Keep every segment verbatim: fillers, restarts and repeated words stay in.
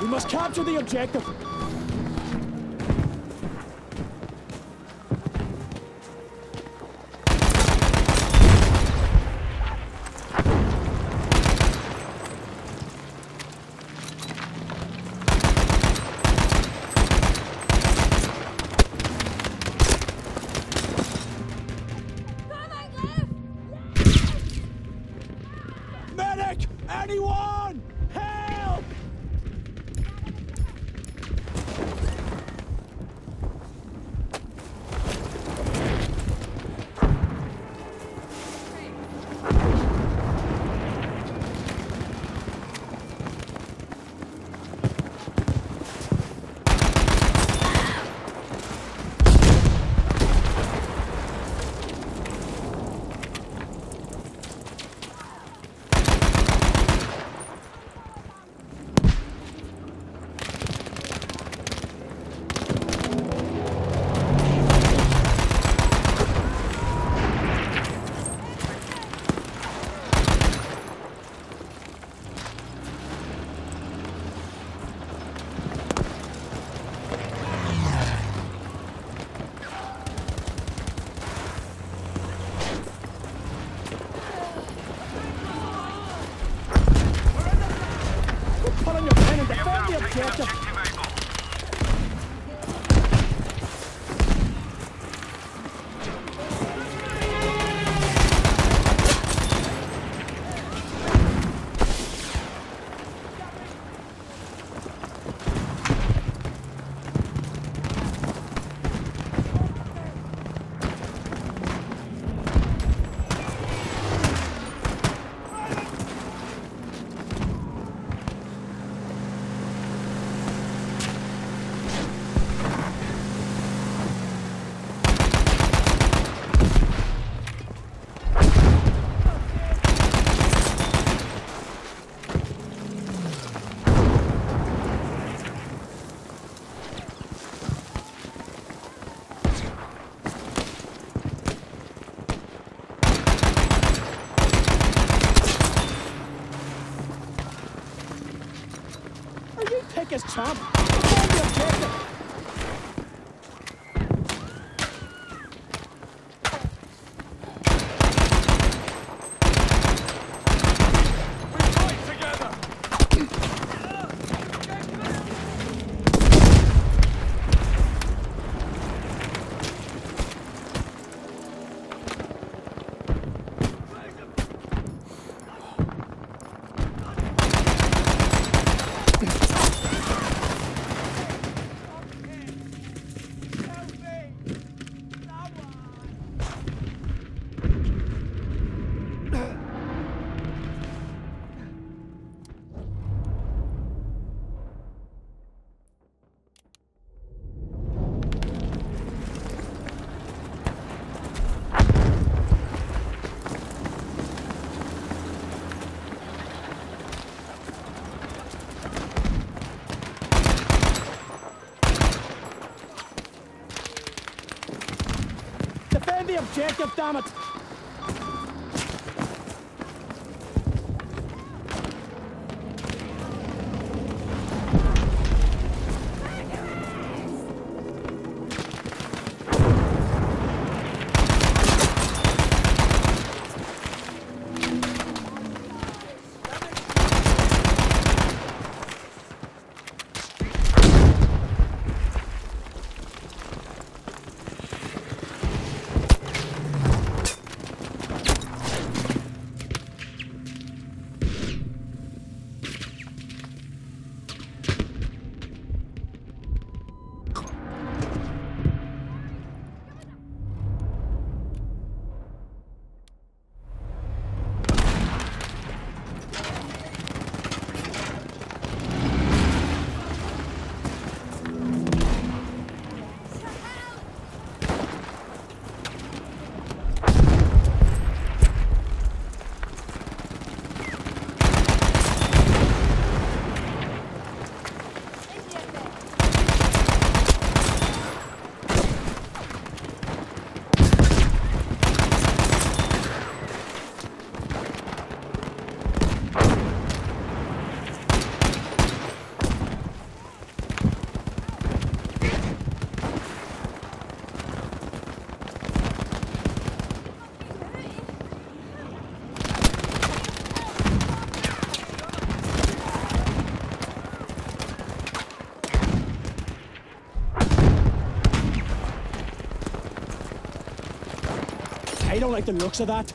must capture the objective. Medic! Anyone! Help! Put on your pen and defend the objective. Take his chump. Defend the objective. Defend the objective, damn it! don't like the looks of that.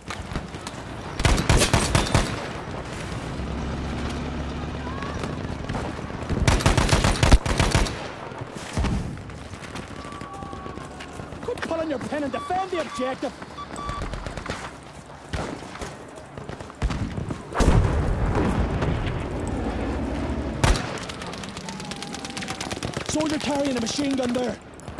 Quit pulling your pin and defend the objective. Soldier carrying a machine gun there.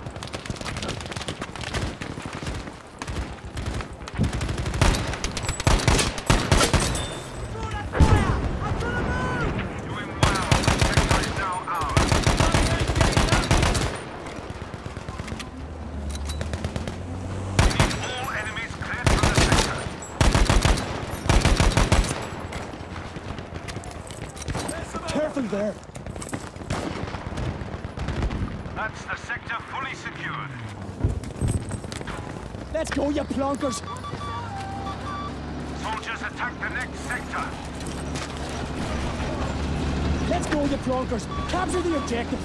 Careful there. That's the sector fully secured. Let's go, you plonkers. Soldiers attack the next sector. Let's go, you plonkers. Capture the objective.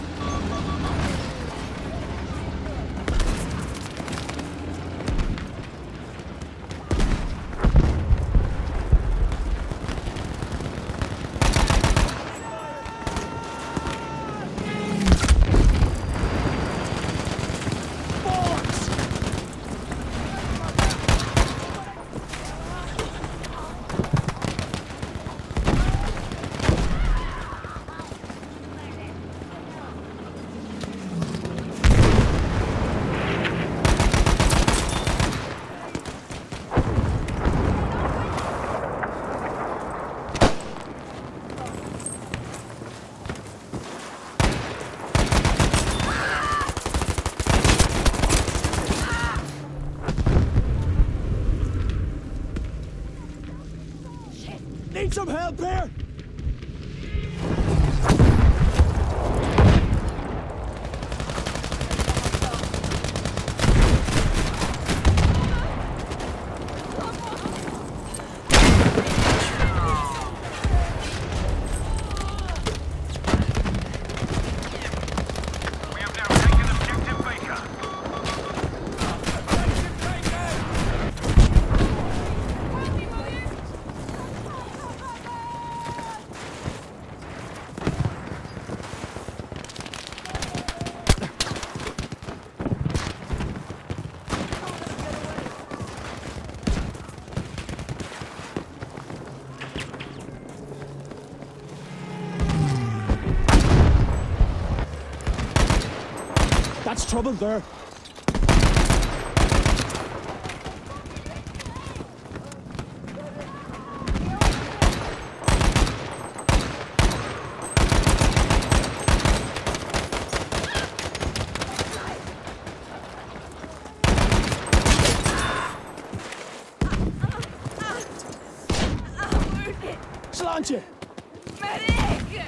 Need some help here? We have now taken objective Baker. That's trouble there. Sláinte! Medic!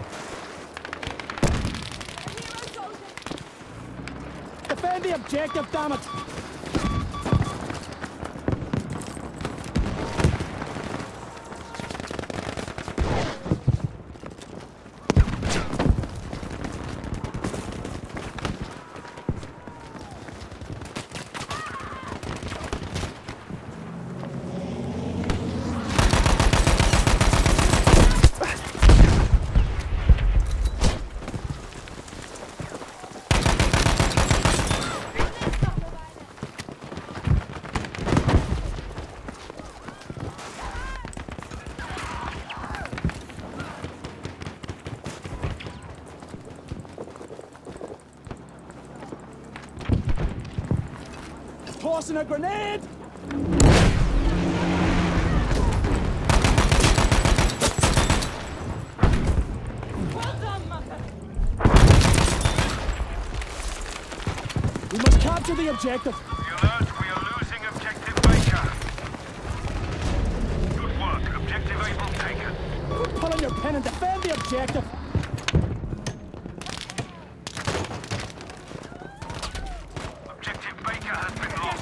Defend the objective, damn it! Tossing a grenade! We must capture the objective. The alert, we are losing objective Baker. Good work, objective Able taken. Quit pulling your pin and defend the objective. Objective Baker has been lost.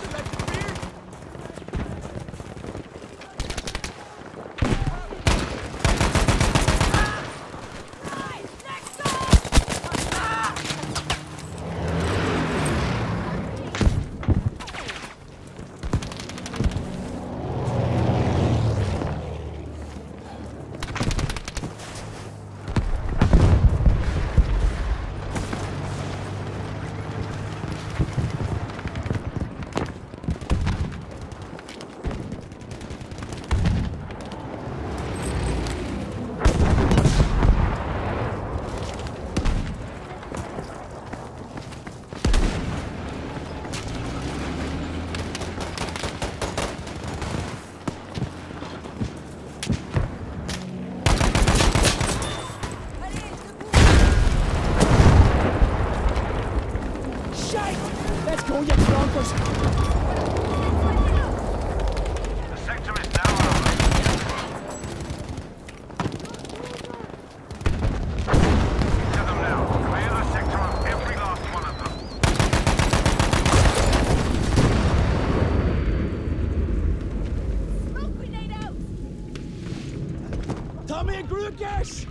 Tommy and Grugash!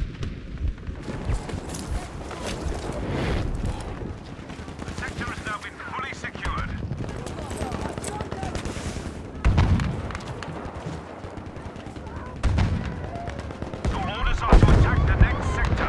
The sector has now been fully secured. Your orders are to attack the next sector.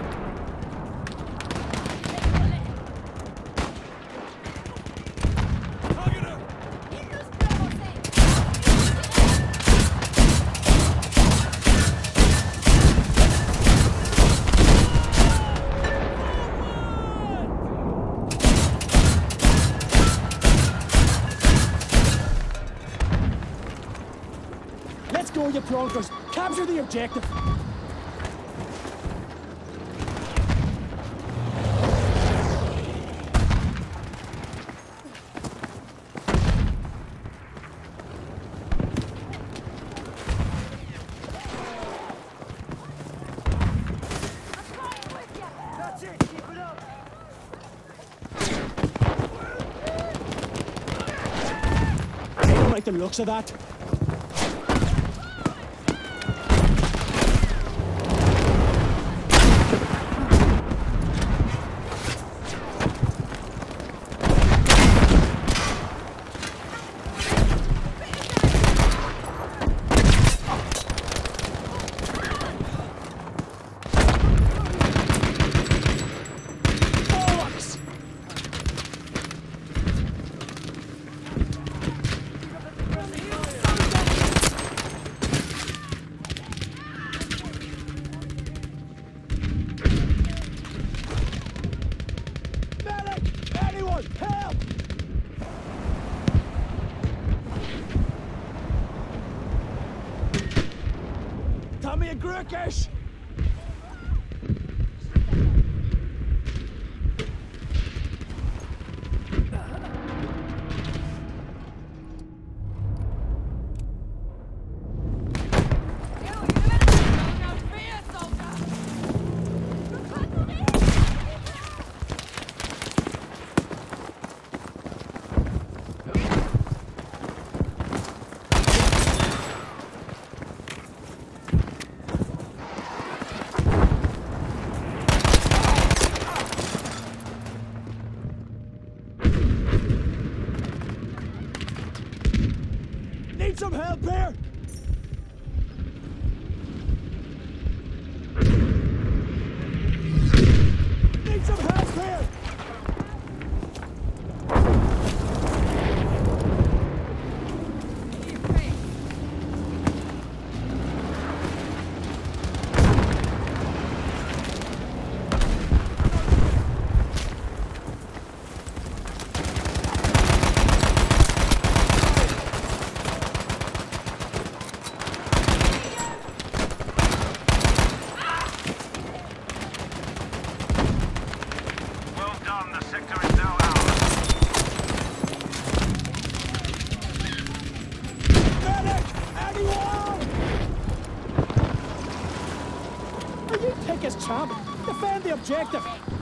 Let's go, you plonkers! Capture the objective! That's it, keep it up! I don't like the looks of that. Help! Tommy and Grugash! Need some help here? Need some help here? Well done, the sector is now ours. Medic! Anyone! Are you thick as champ? Defend the objective!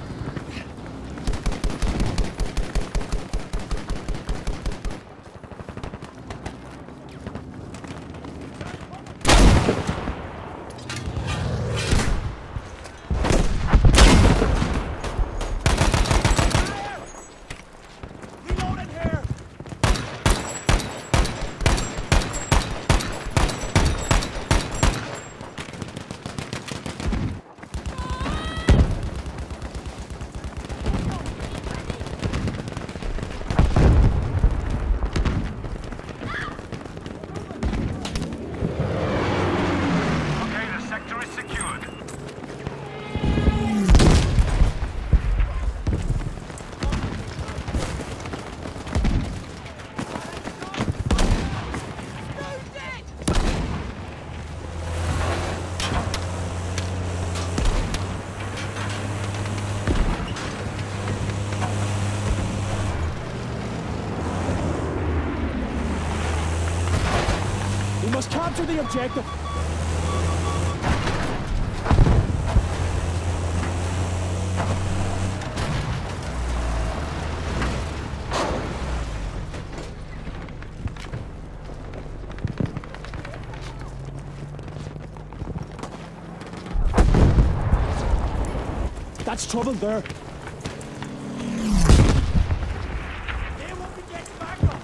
Reloading here! Okay, the sector is secured. We must capture the objective! That's trouble there. They won't be getting back up.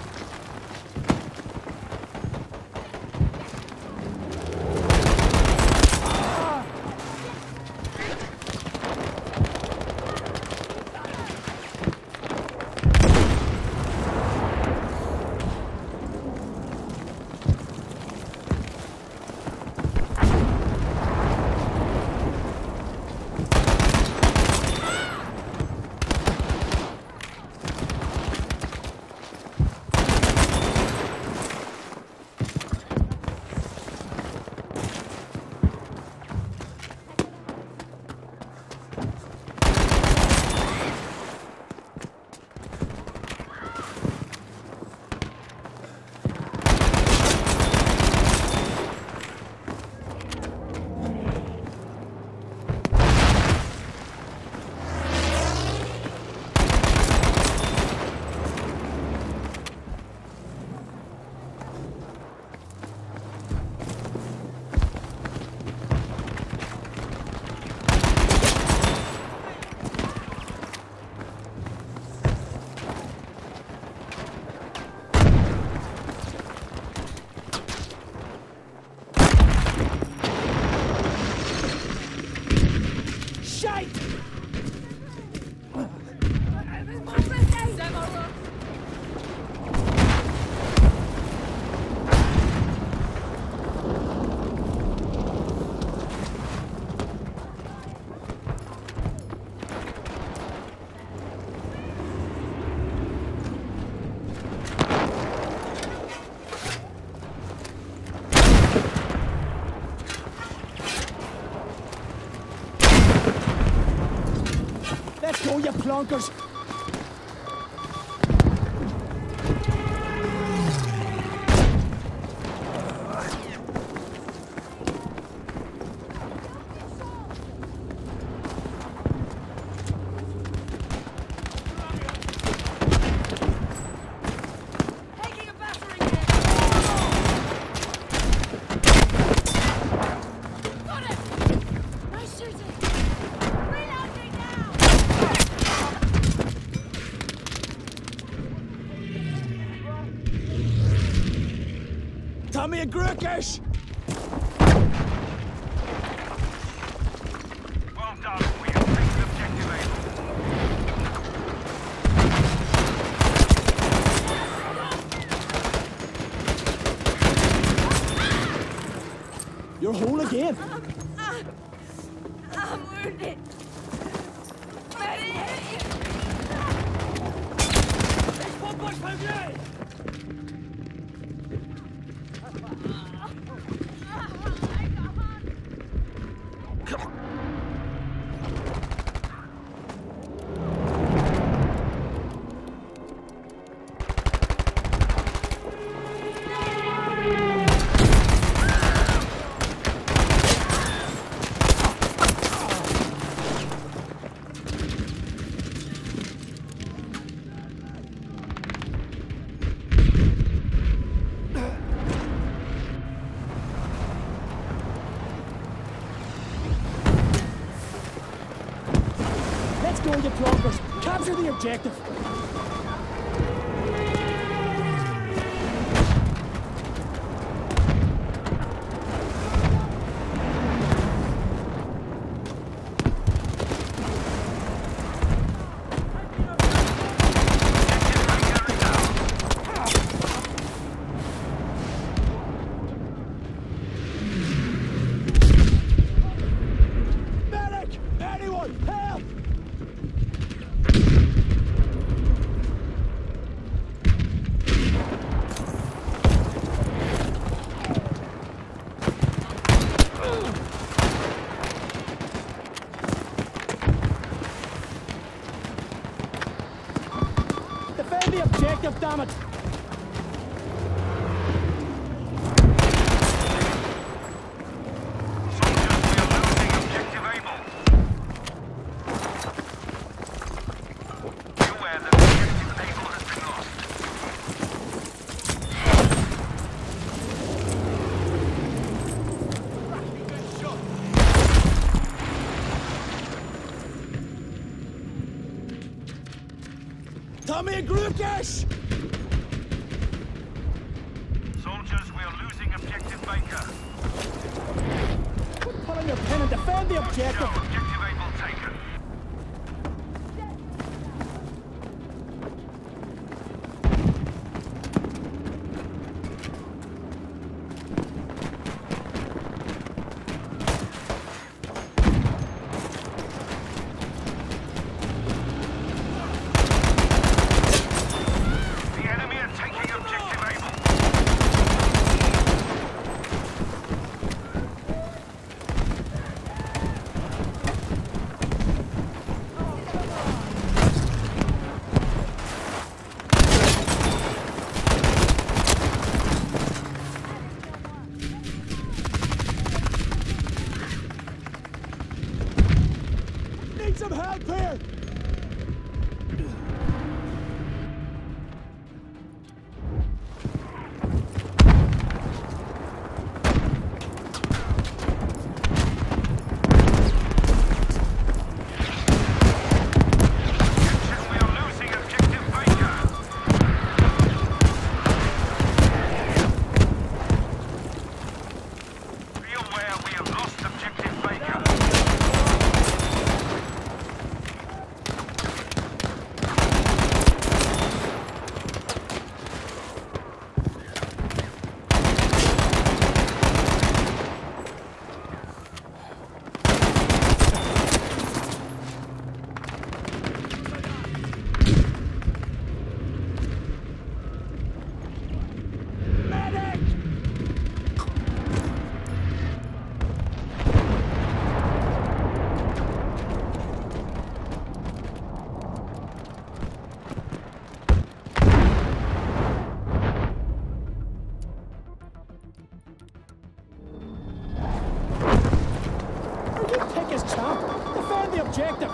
Let's go, you plonkers! Taking a battering hit. Got it! Nice shooting! Reloading now! Tommy and Grukish! Well done. We have taken objective Able. You're whole again! Ah, I'm wounded. Medic! One boy per day. Let's go, you plonkers! Capture the objective! Medic! Anyone! Help! Defend the objective, damn it! Tommy Grukish! Soldiers, we are losing objective Baker. Quit pulling your pin and defend the Show objective! objective Able taken. The enemy are taking objective Able. Need some help here! We are losing objective Baker. Be aware we have lost objective Baker. Medic! Are you thick as chump? Defend the objective!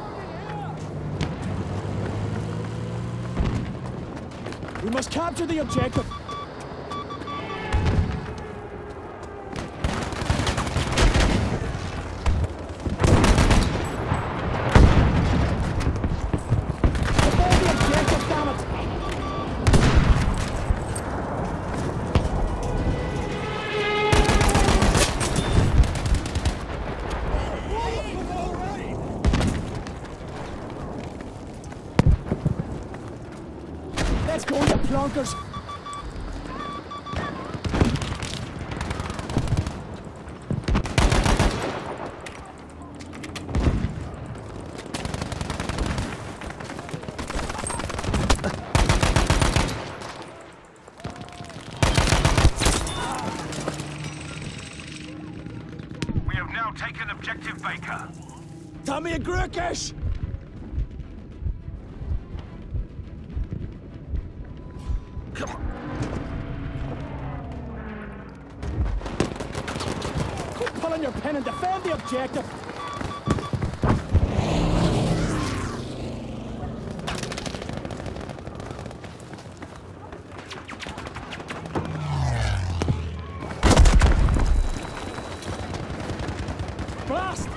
We must capture the objective! Defend the objective, damn it! Let's go, you plunkers! We have now taken objective Baker. Tommy Grukish! Quit pulling your pin and defend the objective! Blast!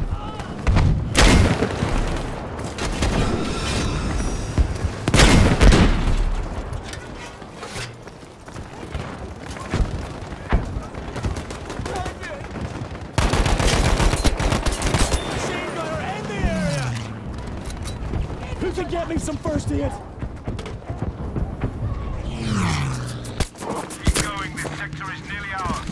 Machine gunner in the area! Who can get me some first aid? Keep going, this sector is nearly ours.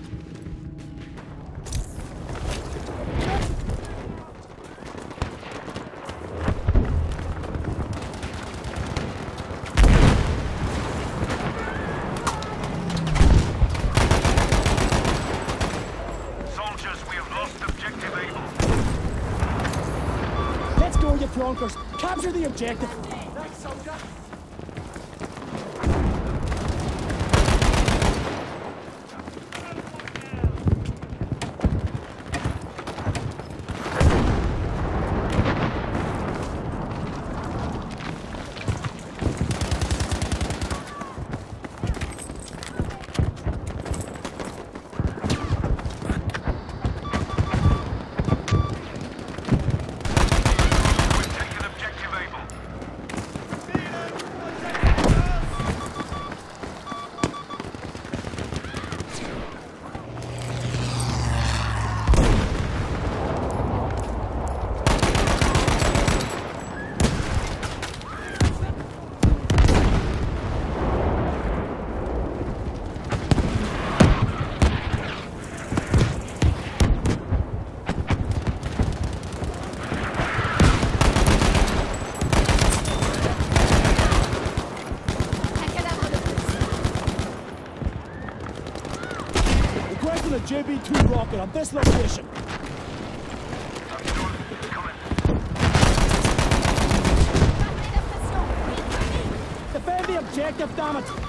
Soldiers, we have lost objective Able. Let's go, you plunkers! Capture the objective! Next soldier! We've taken objective Able. Housing a J B two rocket on this location. Coming. Got me the pistol. Defend the objective, damn it!